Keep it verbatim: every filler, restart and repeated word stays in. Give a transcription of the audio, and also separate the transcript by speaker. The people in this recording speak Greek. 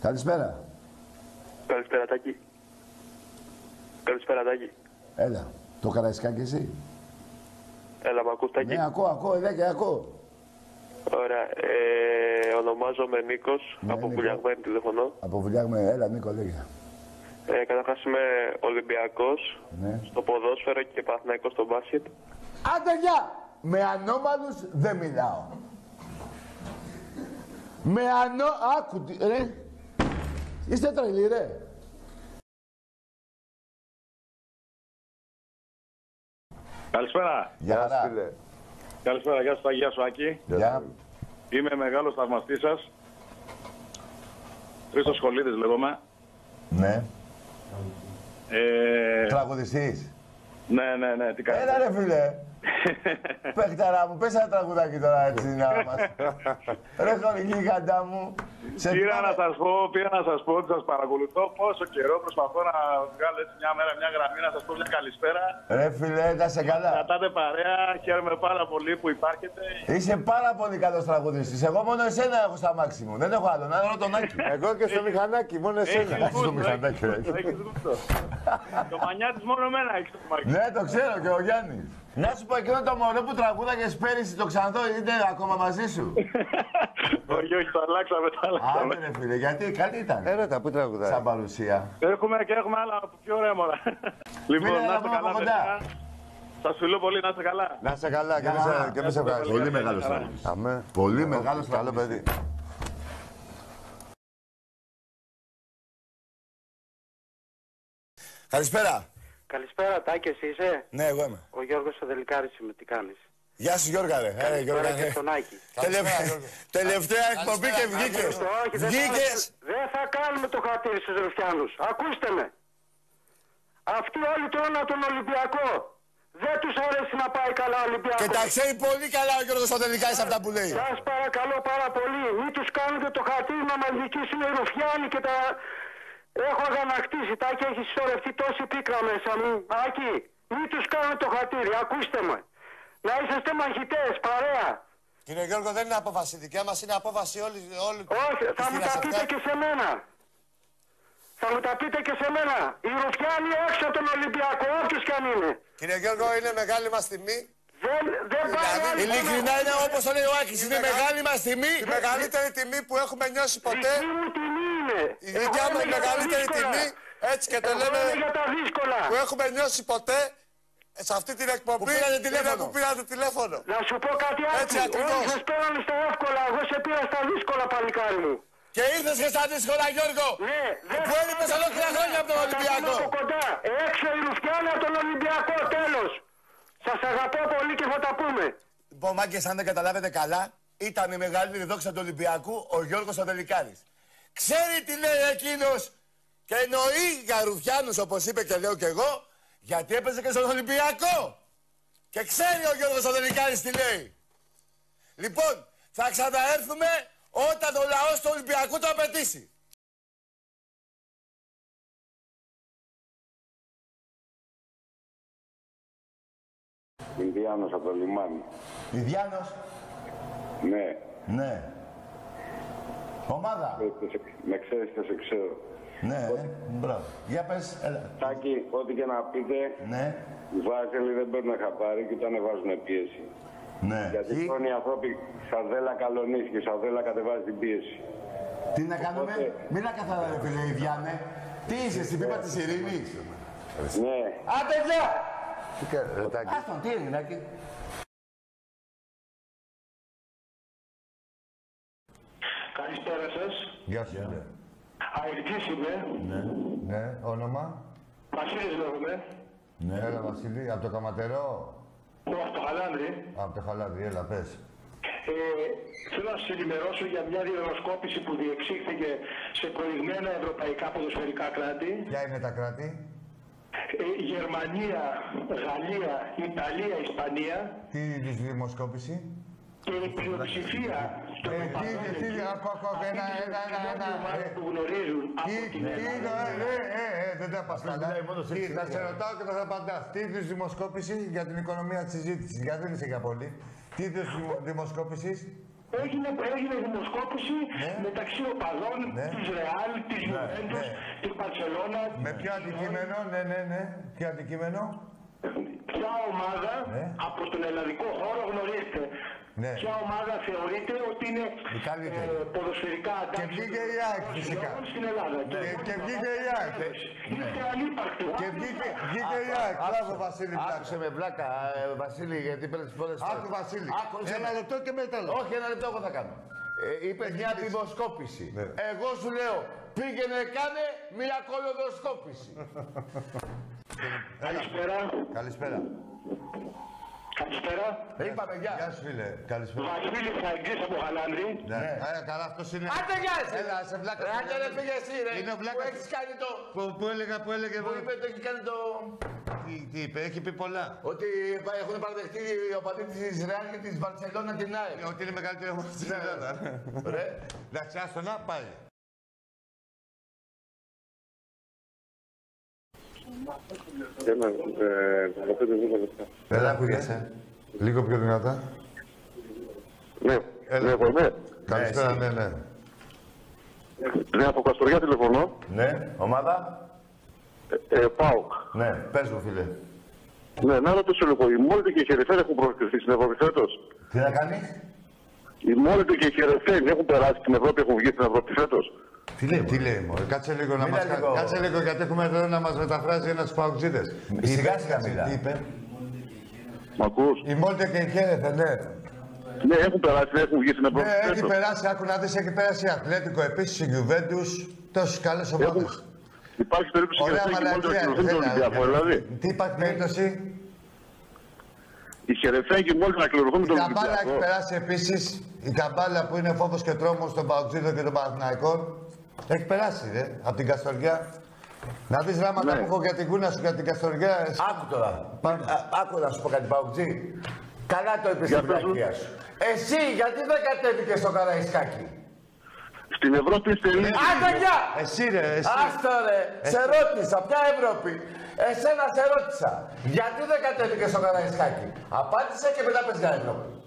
Speaker 1: Καλησπέρα.
Speaker 2: Καλησπέρα, Τάκη. Καλησπέρα, Τάκη.
Speaker 1: Έλα. Το Καραϊσκάκι εσύ.
Speaker 2: Έλα, μ' ακούς, Τάκη.
Speaker 1: Ναι, ακούω, ακούω, εδώ και ακούω.
Speaker 2: Ωραία. Ε, ονομάζομαι Νίκος,
Speaker 1: Ναι,
Speaker 2: από
Speaker 1: Νίκο.
Speaker 2: Βουλιαγμένη τηλεφωνώ.
Speaker 1: Από Βουλιάγμε, έλα Νίκο, λέγε.
Speaker 2: Ε, καταρχάς είμαι Ολυμπιακός
Speaker 1: Ναι.
Speaker 2: στο ποδόσφαιρο και Παναθηναϊκός στο μπάσκετ.
Speaker 1: Άντε γεια! Με ανώμαλους δεν μιλάω. Με ανώ... Άκου, τι- ρε. Είστε τρελοί, ρε.
Speaker 3: Καλησπέρα.
Speaker 1: Γεια χαρά.
Speaker 3: Καλησπέρα, γεια σου Τάκη, γεια σου Άκη.
Speaker 1: Γεια.
Speaker 3: Είμαι μεγάλος θαυμαστής σας. Χρήστος Σχολίδης λέγομαι.
Speaker 1: Ναι.
Speaker 3: Ε,
Speaker 1: Τραγουδιστής.
Speaker 3: ναι, ναι, ναι, τι κάνεις.
Speaker 1: Έλα ρε φίλε. Παίχταρα μου, πες ένα τραγουδάκι τώρα έτσι να μας. Ρε χωρική καντά μου. Σε
Speaker 3: Πήρα
Speaker 1: θυμάμαι-
Speaker 3: να σας πω, πήρα να σας πω ότι σας παρακολουθώ πόσο καιρό προσπαθώ να βγάλω έτσι μια μέρα, μια γραμμή, να σας πω μια καλησπέρα.
Speaker 1: Ρε φίλε, να σε καλά.
Speaker 3: Κρατάτε παρέα, χαίρομαι πάρα πολύ που υπάρχετε.
Speaker 1: Είσαι πάρα πολύ καλός τραγουδιστής. Εγώ μόνο εσένα έχω στα μάξι μου. Δεν έχω άλλον. Άλλο τον Άκη.
Speaker 4: Εγώ και στο μηχανάκι, μόνο εσένα.
Speaker 3: Έχεις
Speaker 1: στο
Speaker 3: γούστο,
Speaker 1: μηχανάκι, ρε.
Speaker 3: έχεις- έχεις γούστο. Το μανιάτης μόνο εμένα έχεις το μάκι.
Speaker 1: Ναι, το ξέρω και ο Γιάννης. Να σου πω εκείνο το μωρό που τραγούδαγες πέρυσι το Ξανθό είναι ακόμα μαζί σου.
Speaker 3: Όχι, όχι, το αλλάξαμε, το αλλάξαμε.
Speaker 1: Άντε ρε φίλε, γιατί καλή ήταν.
Speaker 4: Έρωτα, πού τραγουδάει.
Speaker 1: Σαν παρουσία.
Speaker 3: Έχουμε και έχουμε άλλα πιο ωραία μωρά. Λοιπόν,
Speaker 1: Φίλε,
Speaker 3: να
Speaker 1: έλα
Speaker 3: είστε
Speaker 1: από
Speaker 3: καλά,
Speaker 1: κοντά.
Speaker 3: παιδιά. Σας φιλώ πολύ, να είστε καλά.
Speaker 4: Να είσαι καλά και
Speaker 1: Γεια.
Speaker 4: εμείς σε- και εμείς σε ευχαριστούμε.
Speaker 1: Πολύ μεγάλος
Speaker 3: Καλά.
Speaker 1: τραγουδιστής.
Speaker 4: Αμέ.
Speaker 1: Πολύ μεγάλος
Speaker 4: Καλό παιδί.
Speaker 1: τραγουδιστής. Καλησπέρα.
Speaker 5: Καλησπέρα, Τάκη, εσύ είσαι.
Speaker 1: Ναι, εγώ είμαι.
Speaker 5: Ο Γιώργος ο Δελικάρης είμαι, τι κάνεις.
Speaker 1: Γεια σου Γιώργα ρε. Έλα, Γιώργα,
Speaker 5: Καλησπέρα και
Speaker 1: ναι.
Speaker 5: στον Άκη.
Speaker 1: Τελευ- Τελευταία εκπομπή και βγήκες.
Speaker 5: Όχι, δεν
Speaker 1: Βγήκες.
Speaker 5: θα, δεν θα κάνουμε το χατήρι στους Ρουφιάνους. Ακούστε με. Αυτοί όλοι τρώνε τον Ολυμπιακό. Δεν τους αρέσει να πάει καλά ο Ολυμπιακός.
Speaker 1: Και τα ξέρει πολύ καλά ο Γιώργος ο Τελικάρης αυτά που λέει.
Speaker 5: Σας παρακαλώ πάρα πολύ, μην τους κάνετε το χατήρι να μας νικήσουν οι Ρουφιάνοι και τα... Έχω αγανακτήσει, Τάκη, έχει συσσωρευτεί τόση πίκρα μέσα μου. Άκη, μην τους κάνετε το χατήρι, ακούστε με. Να είσαστε μαχητές, παρέα.
Speaker 4: Κύριε Γιώργο, δεν είναι απόφαση δικιά μας, είναι απόφαση όλη. όλη
Speaker 5: Όχι, θα μου τα πείτε και σε μένα. Θα μου τα πείτε και σε μένα. Οι Ρουφιάνοι έξω από τον Ολυμπιακό, όποιος κι αν είναι.
Speaker 4: Κύριε Γιώργο, είναι μεγάλη μας τιμή.
Speaker 5: Δεν, δεν πάει
Speaker 4: Δηλαδή,
Speaker 5: άλλη
Speaker 1: Ειλικρινά
Speaker 5: μόνα.
Speaker 1: είναι όπως το λέει ο Άκης. Είναι μεγάλη μας τιμή.
Speaker 4: Η μεγαλύτερη τιμή που έχουμε νιώσει ποτέ.
Speaker 5: Δική μου τιμή είναι.
Speaker 4: Η δικιά
Speaker 5: Εγώ
Speaker 4: μου
Speaker 5: είμαι για τα
Speaker 4: μεγαλύτερη
Speaker 5: δύσκολα.
Speaker 4: τιμή, έτσι και το
Speaker 5: Εγώ
Speaker 4: λέμε,
Speaker 5: είμαι για τα δύσκολα.
Speaker 4: που έχουμε νιώσει ποτέ σε αυτή την εκπομπή.
Speaker 1: Που πήρατε τηλέφωνο.
Speaker 4: είναι που πήρατε τηλέφωνο.
Speaker 5: Να σου πω κάτι άλλο.
Speaker 4: Έτσι ακριβώς.
Speaker 5: Όλοι σας πέρανε στα εύκολα. Εγώ σε πήρα στα δύσκολα, παλικάρι μου.
Speaker 1: Και ήρθες και στα δύσκολα Γιώργο.
Speaker 5: Ναι, δεν
Speaker 1: Που έλειπες ολόκληρα χρόνια από τον
Speaker 5: θα τα πούμε
Speaker 1: Ολυμπιακό.
Speaker 5: από κοντά. Έξω οι Ρουφιάνοι από τον Ολυμπιακό, τέλος. Σας αγαπώ πολύ και θα τα πούμε.
Speaker 1: Λοιπόν, μάγκες, αν δεν καταλάβετε καλά, ήταν η μεγαλύτερη δόξα του Ολυμπιακού ο Γιώργος ο Τελικάρης. Ξέρει τι λέει εκείνος και εννοεί για Ρουφιάνους, όπως είπε και λέω κι εγώ, γιατί έπαιζε και στον Ολυμπιακό. Και ξέρει ο Γιώργος ο Τελικάρης τι λέει. Λοιπόν, θα ξαναέρθουμε όταν ο λαός του Ολυμπιακού το απαιτήσει.
Speaker 6: Ινδιάνος από το λιμάνι.
Speaker 1: Ιδιάνος.
Speaker 6: Ναι.
Speaker 1: Ναι. Ομάδα.
Speaker 6: Ε, σε- Με ξέρεις και σε ξέρω.
Speaker 1: Ναι, ε, μπράβο. Για πες, έλα.
Speaker 6: Τάκη, ό,τι και να πείτε,
Speaker 1: Ναι,
Speaker 6: οι Βάζελοι δεν παίρνουν χαμπάρι και ούτε ανεβάζουν πίεση.
Speaker 1: ναι.
Speaker 6: Γιατί πλέον οι άνθρωποι σαρδέλα καλονίσει και σαρδέλα κατεβάζει την πίεση.
Speaker 1: Τι να κάνουμε,
Speaker 6: Οπότε-
Speaker 1: μην να καθαρά ρε φίλε Ιδιάνε. Τι είσαι, στην πίπα της ειρήνης.
Speaker 6: Ναι.
Speaker 1: Άντε, γεια!
Speaker 4: Τι κα- ρε, Τάκη.
Speaker 1: Άστον, τι έγινε, Άκη.
Speaker 7: Καλησπέρα σας.
Speaker 4: Γεια σου. Ναι.
Speaker 7: Αερτής είμαι.
Speaker 4: Ναι, όνομα.
Speaker 7: Βασίλης λέγομαι.
Speaker 4: Ναι. Έλα Βασίλη, από το Καματερό.
Speaker 7: Από το Χαλάνδρη.
Speaker 4: Από το Χαλάδι, έλα πες.
Speaker 7: Ε, θέλω να σας ενημερώσω για μια διαγνωσκόπηση που διεξήχθηκε σε προηγμένα ευρωπαϊκά ποδοσφαιρικά κράτη.
Speaker 4: Ποια είναι τα κράτη.
Speaker 7: Ε, Γερμανία, Γαλλία, Ιταλία, Ισπανία.
Speaker 4: Τι είδους δημοσκόπηση.
Speaker 7: Και η πλειοψηφία των
Speaker 4: Ε, τι,
Speaker 7: οπαδών
Speaker 4: τι,
Speaker 7: εκεί,
Speaker 4: άκου, άκου, άκου, ένα,
Speaker 7: αυτή τη
Speaker 4: ένα, ένα,
Speaker 7: συγκεκριμένη
Speaker 4: ένα,
Speaker 7: ομάδα
Speaker 4: ε,
Speaker 7: που γνωρίζουν
Speaker 4: Τι,
Speaker 7: από
Speaker 4: τι,
Speaker 7: την
Speaker 4: είναι,
Speaker 7: Ελλάδα.
Speaker 4: ε, ε, ε, δεν τα πας καλά. Τι, θα σε ρωτάω και θα σε απαντάς. Τι είδους δημοσκόπηση για την οικονομία της συζήτησης. Γιατί δεν είσαι για πολύ. Τι είδους δημο- δημοσκόπησης.
Speaker 7: έγινε, έγινε δημοσκόπηση
Speaker 4: ναι.
Speaker 7: μεταξύ οπαδών
Speaker 4: ναι.
Speaker 7: της Ρεάλ, της Γιουβέντους,
Speaker 4: ναι.
Speaker 7: της Μπαρσελόνα.
Speaker 4: Με ποιο αντικείμενο, ναι, ναι, ναι. Ποιο αντικείμενο.
Speaker 7: Ποια ομάδα
Speaker 4: ναι.
Speaker 7: από τον ελλαδικό χώρο γνωρίζετε.
Speaker 4: Ναι.
Speaker 7: Ποια ομάδα θεωρείται ότι είναι ε, ποδοσφαιρικά αντάξια.
Speaker 4: Και βγήκε η ΑΕΚ φυσικά.
Speaker 7: Στην Ελλάδα.
Speaker 4: Ναι. Και, και βγήκε η ΑΕΚ.
Speaker 7: Είστε ανύπαρκτοι.
Speaker 4: Και βγήκε, βγήκε η ΑΕΚ. Μπράβο Βασίλη.
Speaker 1: Άκουσε με βλάκα, ε, Βασίλη, γιατί πέρασε πολλές φορές.
Speaker 4: Άκου Βασίλη.
Speaker 1: Άκουσε
Speaker 4: Ένα
Speaker 1: με.
Speaker 4: λεπτό και μετά.
Speaker 1: Όχι, ένα λεπτό εγώ θα κάνω. Ε, είπε μια δημοσκόπηση.
Speaker 4: Ναι.
Speaker 1: Εγώ σου λέω, πήγαινε κάνε μια κολοδοσκόπηση.
Speaker 7: Καλησπέρα.
Speaker 4: Καλησπέρα.
Speaker 7: Καλησπέρα.
Speaker 1: Είπαμε, γεια.
Speaker 4: Γεια σου φίλε. Καλησπέρα.
Speaker 7: Βασίλη Φαγγής από Χαλάνδρη.
Speaker 4: Ναι. Ε, καλά, αυτός είναι.
Speaker 1: Άντε γεια εσύ.
Speaker 4: Έλα, σε βλάκα.
Speaker 1: Ρε, άντε ρε, πήγε εσύ ρε.
Speaker 4: Είναι ο
Speaker 1: Που
Speaker 4: βλάκας.
Speaker 1: έχεις κάνει το...
Speaker 4: Που, που έλεγα, που έλεγε.
Speaker 1: Που είπε, το έχει κάνει το...
Speaker 4: Τι, τι είπε, έχει πει πολλά.
Speaker 1: Ότι έχουν παραδεχτεί οι οπαδοί της Ρεάλ και της Βαρσελόνα την ΑΕΚ.
Speaker 4: Ότι είναι μεγαλύτερη ομάδα στην Ελλάδα.
Speaker 1: Ρε.
Speaker 4: Εντάξει, άστο να πάει.
Speaker 6: Έλα, δεκαπέντε λεπτά.
Speaker 4: Έλα, ακούγεσαι. Λίγο πιο δυνατά.
Speaker 6: Ναι,
Speaker 4: Έλα.
Speaker 6: ναι, εγώ είμαι.
Speaker 4: Καλησπέρα, ναι, ναι.
Speaker 6: Ναι, από Καστοριά τηλεφωνώ.
Speaker 1: Ναι, ομάδα.
Speaker 6: Ε, ε, ΠΑΟΚ.
Speaker 1: Ναι, πες μου φίλε.
Speaker 6: Ναι, να ρωτήσω λίγο. Οι Μόλτε και οι Χερεφέν έχουν προκριθεί στην Ευρώπη φέτος.
Speaker 1: Τι να κάνεις.
Speaker 6: Οι Μόλτε και οι Χερεφέν έχουν περάσει στην Ευρώπη, έχουν βγει στην Ευρώπη φέτος.
Speaker 4: Τι λέει, τι λέει, μωρέ. Κάτσε λίγο να
Speaker 1: Μίλα
Speaker 4: μας
Speaker 1: λίγο.
Speaker 4: Κάτσε λίγο γιατί έχουμε εδώ να μας μεταφράζει ένας παουτζίδες.
Speaker 1: Σιγά σιγά μιλά.
Speaker 4: Τι είπε.
Speaker 6: Μ' ακούς?
Speaker 4: Η Μόλτε και η Χέρεθε, ναι.
Speaker 6: Ναι, έχουν περάσει, έχουν βγει στην Ευρώπη
Speaker 4: Ναι, έχει
Speaker 6: φέτος.
Speaker 4: περάσει, άκου να δεις, έχει περάσει η Ατλέτικο επίσης, η Γιουβέντους, τόσες καλές ομάδες.
Speaker 6: Υπάρχει περίπτωση
Speaker 4: Ωραία
Speaker 6: Χερεφέν και οι Μόλτε να
Speaker 4: μαλακία.
Speaker 6: κληρωθούν τον Ολυμπιακό, δηλαδή.
Speaker 4: Τι υπάρχει περίπτωση.
Speaker 6: Οι Χερεφέν και οι Μόλτε να κληρωθούν
Speaker 4: Η
Speaker 6: τον
Speaker 4: Καμπάλα έχει
Speaker 6: Ολυμπιακό.
Speaker 4: περάσει επίσης. Η Καμπάλα που είναι φόβος και τρόμος των Παουτζίδων και των Παναθηναϊκών. Έχει περάσει, ρε, από την Καστοριά. Να δεις γράμματα
Speaker 6: Ναι.
Speaker 4: που έχω για την κούνα σου, για την Καστοριά.
Speaker 1: Άκου τώρα. Α- Άκου να σου πω κάτι Παουτζή. Καλά το είπες
Speaker 6: Για
Speaker 1: στην
Speaker 6: πες μου.
Speaker 1: πλακία σου. Εσύ γιατί δεν κατέβηκες στο Καραϊσκάκι.
Speaker 6: Στην Ευρώπη είστε λίγοι.
Speaker 1: Άντε γεια!
Speaker 4: Εσύ ρε, εσύ.
Speaker 1: Άστο ρε, σε ρώτησα, ποια Ευρώπη. Εσένα σε ρώτησα. Γιατί δεν κατέβηκες στο Καραϊσκάκι. Απάντησε και μετά πες για Ευρώπη.